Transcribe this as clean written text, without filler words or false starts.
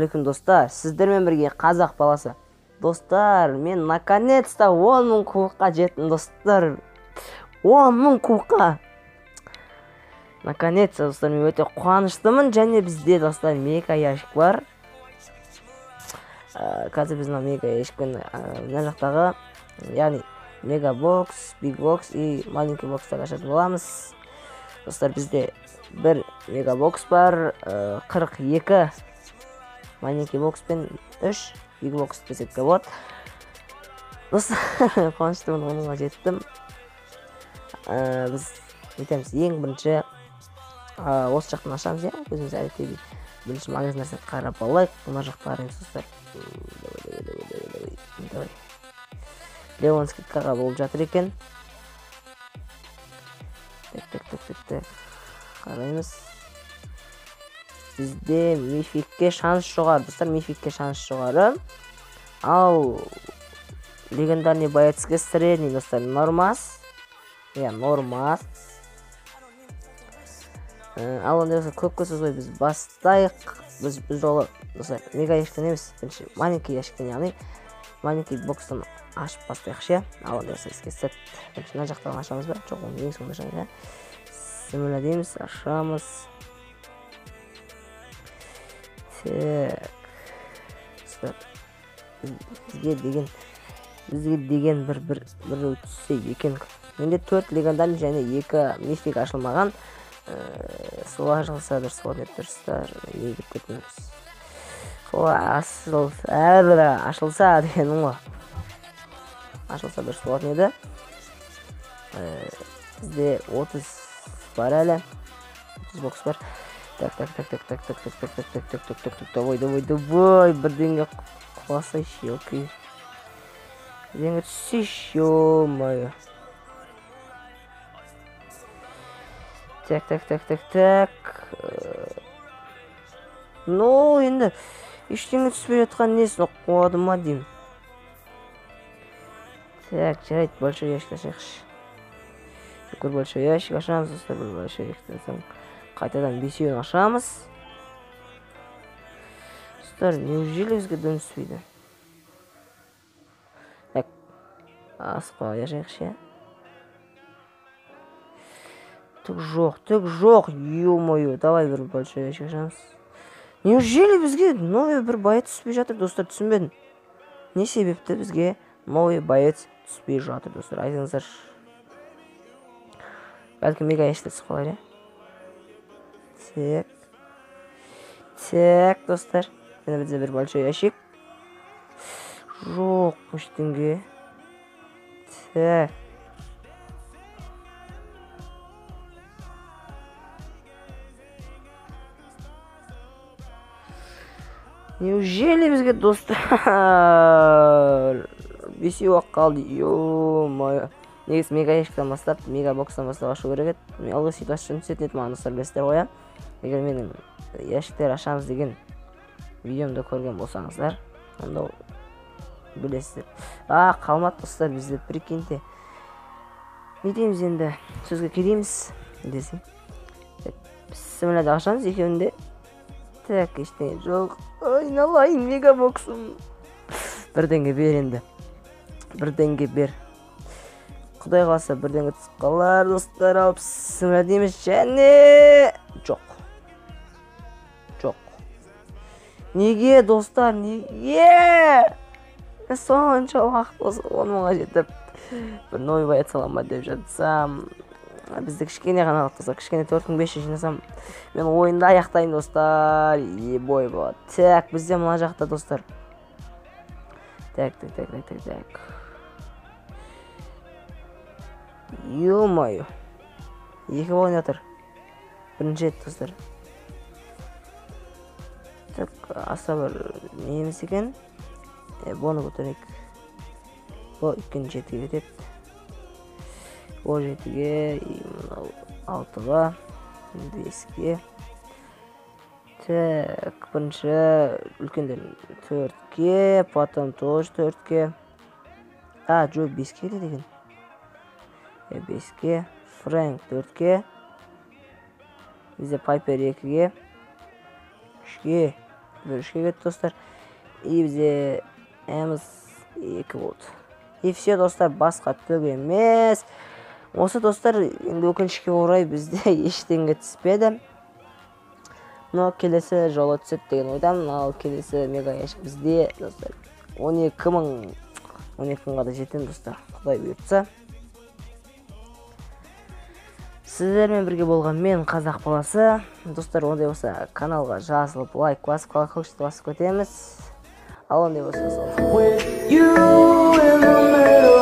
Ассалаумағалейкум достар, сіздермен бірге қазақ баласы. Достар, мен наконец-то 10 000 кубокқа жеттім достар. 10 000 кубокқа. Наконец-то достар, мен өте қуаныштымын. Және бізде достар мега ящик бар. Қазір біз мега ящикпен мына жақтағы, яғни мега бокс, биг бокс и маленький бокстар ашатын боламыз. Достар, бізде бір мега бокс бар, 42 маленький бокс пен 3 биг бокс десек те болады. Достар, қуаныштымын, 10 000-ға жеттім. Біз өтеміз ең бірінші осы жақтан ашамыз, иә, өзіміз әрекетті бірінші магазин нәрсені қарап алайық. Мына жақта қараймыз достар. Леон скидкаға болып жатыр екен. Так. Қараймыз. Бізде мификке шанс жоғары, достар, мификке шанс жоғары. Ал легендарный боецке средний, достар, нормас. Нормас. Ал онда көпке созбай біз бастайық. Біз жолы, достар, мега ящиктен емес, бірінші маленький ящиктен, яғни маленький бокстан ашып бастайық, ше. Ал онда іске сәт. Бірінші мына жақтан ашамыз ба? Жоқ, оны ең соңында ашамыз, сімілі дейміз, ашамыз. Бізге деген бір өтсе екен. Менде 4 легендарный және 2 мифик ашылмаған. Солай ашылса бір свод еттірістер. Егіп кетіміз. Ашылса дегенім ғой. Ашылса бір свод неді. Бізде 30 бар әлі. 30 бокс бар. Так. Давай, бірдеңе құласа шелкі. Бірдеңе түссе ше-мое. Так. Ну, енді ештеңе түспей жатқан несін қуады ма деймін. Так, жарайды, большой ящик ашайықшы. Шүкір, большой ящик ашамыз, достар, бір большой ящиктен қайтадан 5-еуін ашамыз. Достар, неужели бізге дым түспейді? Так, асықпа яшайықшы. Түк жоқ, ё-моё, давай бір большой ящик ашамыз. Неужели бізге новый бір боец түспей жатыр, достар, түсінбедім. Не себепті бізге новый боец түспей жатыр, достар, айтыңыздар. Бәлкім мега ящикте түсіп қалар, Так, достар. Енді бізде бір большой ящик. Жоқ, ештеңе. Так. Неужели бізге, достар, 5-еу қалды, ё-моё. Негізі мега ящиктен бастап, мега бокстан бастап ашу керек еді. Алғы ситуацияны түсетін еді, маған достар білесіздер ғой. Егер менің ящиктер ашамыз деген видеомды көрген болсаңыздар, онда білесіздер. Қалмады, достар, бізде прикиньте. Не дейміз енді, сөзге келейміз десең. Бісмілләді ашамыз екеуінде. Так, ештеңе жоқ. Айналайын, мега боксым. Бірдеңе бер енді. Бірдеңе бер. Құдай қаласа бірдеңе түсіп қалар, достар, алып бісміллә дейміз. Және жоқ. Неге, достар, неге? Сонша уақыт осы 10 000-ға жетіп, бір новый боец аламын деп жатсам, бізді кішкене ғана алып, кішкене 4500 жинасам, мен ойында аяқтайын, достар. Ебой болады. Так, бізде мына жақта, достар. Так. Ё-моё. 2 болайын жатыр. Бірінші ет, достар. Так, аса бір неміз екен. Бұны көтерек. Бұл 2-7-ге кетеді. Бұл 7-ге, 6-ға, 5-ге. Так, бірінші үлкендер 4-ге, потом тоже 4-ге. Джо 5-ге деген. 5-ге, Фрэнк 4-ге. Бізде Пайпер 2-ге. 3-ге. бөлішке кетті достар. И бізде әміз 2 болды. И все достар, басқа түк емес. Осы достар, енді өкінішке орай бізде ештеңе түспеді. Но келесі жолы түседі деген ойдамын. Ал келесі мега ящик бізде достар 12 мыңға да жетемін достар, Құдай бұйыртса. Сіздермен бірге болған мен қазақ баласы. Достар, ондай болса каналға жазылып, лайк басып, колокольчикті басып көтеміз. Ал ондай болса